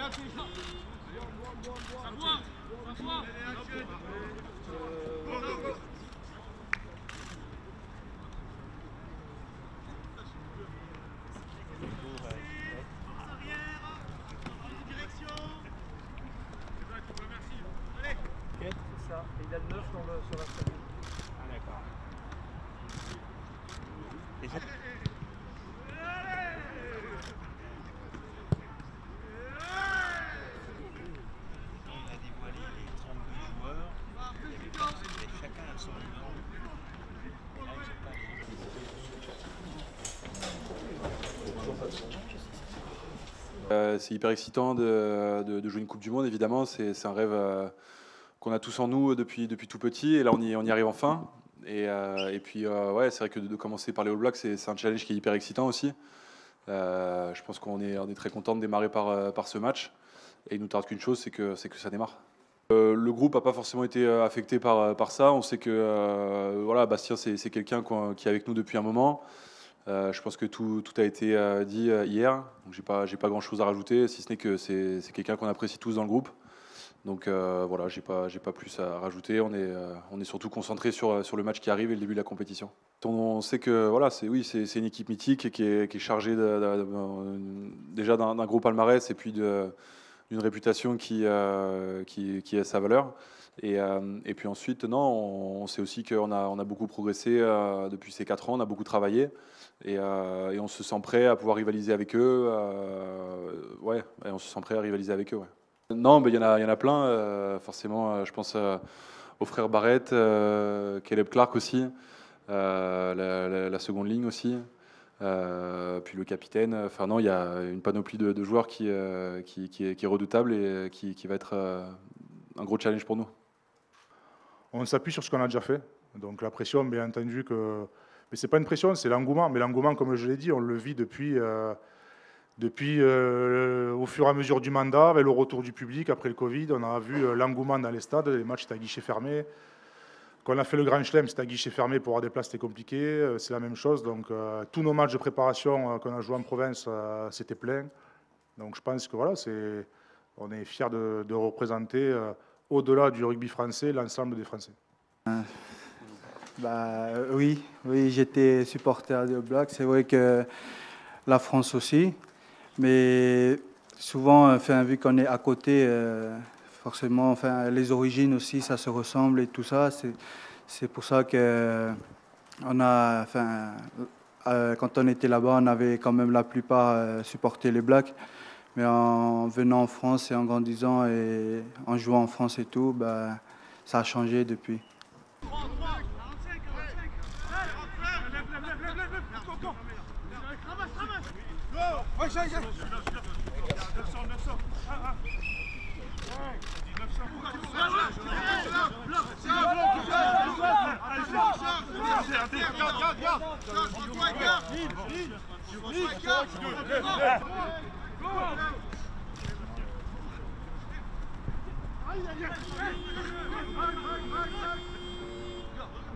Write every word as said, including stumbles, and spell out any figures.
Ça. Et il a le neuf sur, le, sur la scène. Ah d'accord. Et ça... On a dévoilé les trente-deux joueurs. Il y avait pas, chacun a son numéro. Là, ils ont pas... Euh, c'est hyper excitant de, de, de jouer une Coupe du Monde, évidemment. C'est un rêve euh, qu'on a tous en nous depuis, depuis tout petit. Et là, on y, on y arrive enfin. Et, euh, et puis, euh, ouais, c'est vrai que de, de commencer par les All Blacks, c'est un challenge qui est hyper excitant aussi. Euh, je pense qu'on est, on est très content de démarrer par, par ce match. Et il ne nous tarde qu'une chose, c'est que, c'est que ça démarre. Euh, le groupe n'a pas forcément été affecté par, par ça. On sait que euh, voilà, Bastien, c'est quelqu'un qui est avec nous depuis un moment. Euh, je pense que tout, tout a été euh, dit euh, hier, donc j'ai pas, j'ai pas grand chose à rajouter, si ce n'est que c'est quelqu'un qu'on apprécie tous dans le groupe. Donc euh, voilà, j'ai pas, j'ai pas plus à rajouter. On est, euh, on est surtout concentré sur, sur le match qui arrive et le début de la compétition. On sait que voilà, c'est oui, c'est une équipe mythique qui est, qui est chargée de, de, de, déjà d'un gros palmarès et puis d'une réputation qui, euh, qui, qui a sa valeur. Et, euh, et puis ensuite, non, on, on sait aussi qu'on a, on a beaucoup progressé euh, depuis ces quatre ans, on a beaucoup travaillé. Et, euh, et on se sent prêt à pouvoir rivaliser avec eux. Euh, ouais, et on se sent prêt à rivaliser avec eux. Ouais. Non, mais il y en a, il y en a plein. Euh, forcément, euh, je pense euh, aux frères Barrett, euh, Caleb Clark aussi, euh, la, la, la seconde ligne aussi, euh, puis le capitaine. Enfin non, il y a une panoplie de, de joueurs qui, euh, qui, qui, est, qui est redoutable et qui, qui va être euh, un gros challenge pour nous. On s'appuie sur ce qu'on a déjà fait. Donc la pression, bien entendu que. Mais ce n'est pas une pression, c'est l'engouement. Mais l'engouement, comme je l'ai dit, on le vit depuis, euh, depuis euh, au fur et à mesure du mandat, avec le retour du public après le Covid. On a vu euh, l'engouement dans les stades, les matchs étaient à guichet fermé. Quand on a fait le Grand Chelem, c'était à guichet fermé, pour avoir des places, c'était compliqué. Euh, c'est la même chose. Donc euh, tous nos matchs de préparation euh, qu'on a joués en province, euh, c'était plein. Donc je pense que voilà, c'est, on est fiers de, de représenter, euh, au-delà du rugby français, l'ensemble des Français. Euh... Bah, oui, oui j'étais supporter des All Blacks. C'est vrai que la France aussi. Mais souvent, enfin, vu qu'on est à côté, euh, forcément, enfin, les origines aussi, ça se ressemble et tout ça. C'est pour ça que on a, enfin, euh, quand on était là-bas, on avait quand même la plupart euh, supporté les Blacks. Mais en venant en France et en grandissant et en jouant en France et tout, bah, ça a changé depuis. Aïe aïe aïe!